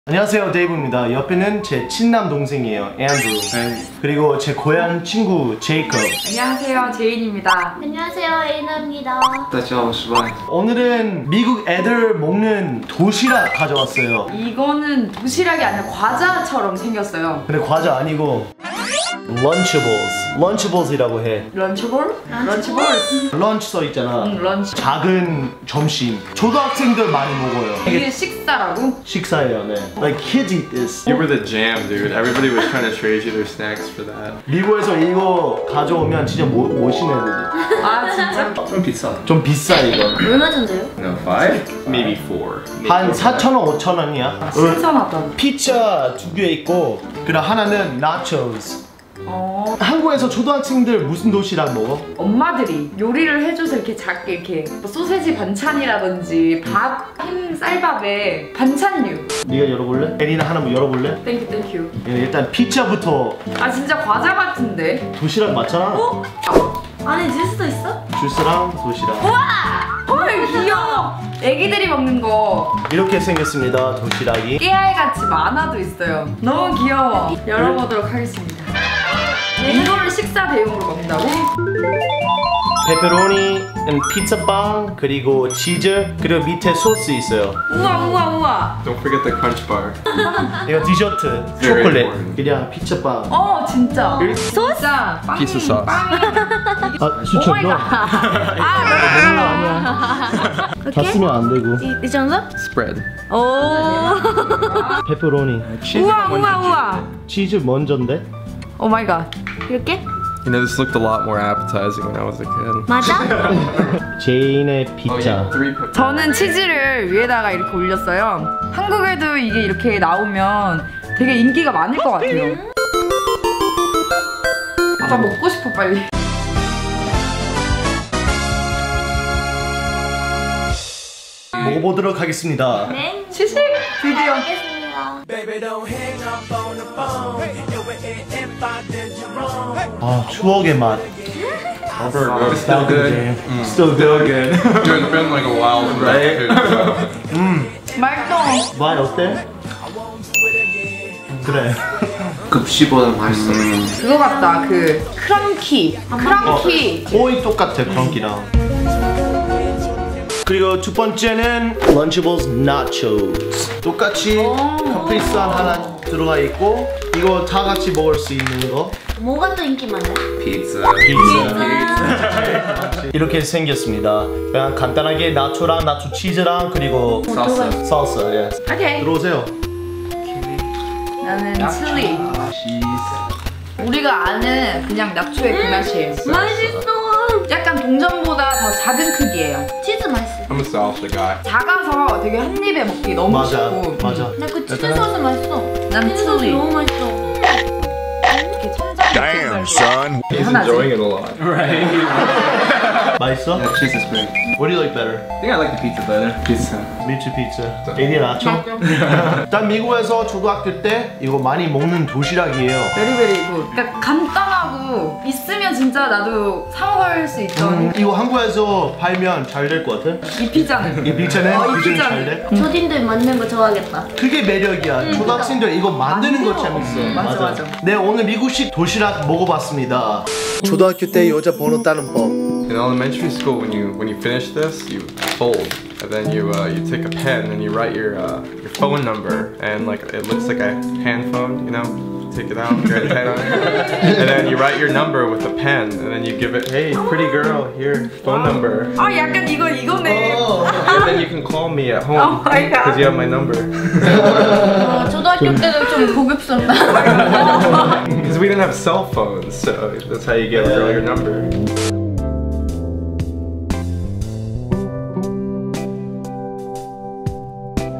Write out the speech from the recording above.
안녕하세요, 데이브입니다. 옆에는 제 친남 동생이에요, 앤드루. 그리고 제 고향 친구 제이콥. 안녕하세요, 제인입니다. 안녕하세요, 에이나입니다. 오늘은 미국 애들 먹는 도시락 가져왔어요. 이거는 도시락이 아니라 과자처럼 생겼어요. 근데 과자 아니고 런치볼스이라고 해. 런치볼? 런치볼? 런치 써 있잖아. 런치. 작은 점심. 초등학생들 많이 먹어요. 이게 식사라고? 식사예요, 네. Like kids eat this. You were the jam, dude. Everybody was trying to trade you their snacks for that. 미국에서 이거 가져오면 진짜 멋있는 애들이. 아 진짜? 좀 비싸. 좀 비싸 이거. 얼마 정도요? No, 5? Maybe 4. 한 4,000원, 5,000원이야. 신선하다. 피자 2개 있고, 그리고 하나는 나초스. 한국에서 초등학생들 무슨 도시락 먹어? 엄마들이 요리를 해줘서 이렇게 작게 이렇게 뭐 소세지 반찬이라든지 밥, 햄, 쌀밥에 반찬류. 네가 열어볼래? 애리나 하나 열어볼래? 땡큐. 일단 피자부터. 아 진짜 과자 같은데? 도시락 맞잖아. 어? 안에 주스도 있어? 주스랑 도시락. 우와! 헐 귀여워! 애기들이 먹는 거 이렇게 생겼습니다, 도시락이. 깨알같이 만화도 있어요. 너무 귀여워. 열어보도록 하겠습니다. 이거를 식사 대용으로 먹는다고? 페페로니, 피자빵, 그리고 치즈, 그리고 밑에 소스 있어요. 우와. Don't forget the crunch bar. 이거 디저트, Very 초콜릿, important. 그냥 피자빵. 진짜. 소스? 빵이, Piece of sauce. 아, 추천 너. 아니야. 다 쓰면 안 되고. 이 정도? Spread. 오. 페페로니. 우와. 치즈 먼저인데? 오 마이 갓. 이렇게? You know, this looked a lot more appetizing when I was a kid. 맞아? 제인의 피자. 3 pepper. 저는 치즈를 위에다가 이렇게 올렸어요. 한국에도 이게 이렇게 나오면 되게 인기가 많을 것 같아요. 나 먹고 싶어 빨리. 먹어보도록 하겠습니다. 네. 시식 드디어. 알겠습니다. 아, 추억의 맛. It's still good. Still good. Dude, it's been like a while since I had food. 맛있어. 맛 어때? 그래. 급식보다 맛있어. 그거 같다. 그 크런키. 거의 똑같아, 크런키랑. 그리고 두 번째는 Lunchables Nachos. 똑같이 카프리산 하나 들어가 있고, 이거 다 같이 먹을 수 있는 거. 뭐가 또 인기 많아요? Pizza. 피자. 이렇게 생겼습니다. 그냥 간단하게 나초랑 나초 치즈랑 그리고 살사. 예. 오케이. 들어오세요. 나는 칠리. 우리가 아는 그냥 나초의 그 맛이에요. 맛있어. 약간 동전보다 더 작은 크기예요. 치즈 맛있어. I'm a salsa guy. 작아서 되게 한 입에 먹기 너무 맞아, 쉽고. 맞아. 나 그 치즈 소스 맛있어. 난 치즈 소스 칠리. 너무 맛있어. 이렇게 천장. Damn, son. He's 하나지. enjoying it a lot. 맛있어? Yeah, cheese is great. What do you like better? I think I like the pizza better. Pizza. 미츠 피자. 애니 나초? 일단 미국에서 초등학교 때 이거 많이 먹는 도시락이에요. 베리베리 굿. 그러니까 간단하고 있으면 진짜 나도 사 먹을 수 있던 이거 한국에서 팔면 잘 될 것 같아? 이 피자는. 이 피자는 이 비중이 피자는. 잘 돼? 초딩들 만든 거 좋아하겠다. 그게 매력이야. 초등학생들 이거 만드는 거 재밌어. 맞아. 네, 오늘 미국식 도시락 먹어봤습니다. 초등학교 때 여자 번호 따는 법. In elementary school, when you finish this, you fold, and then you take a pen and you write your phone number, and like it looks like a hand phone, you know. Take it out, write the pen on it, and then you write your number with a pen, and then you give it, hey, pretty girl, here, phone number, 아 약간 이거네. and then you can call me at home Oh my God. because you have my number. 초등학교 때도 좀 고급스럽다. Because we didn't have cell phones, so that's how you give a girl your number.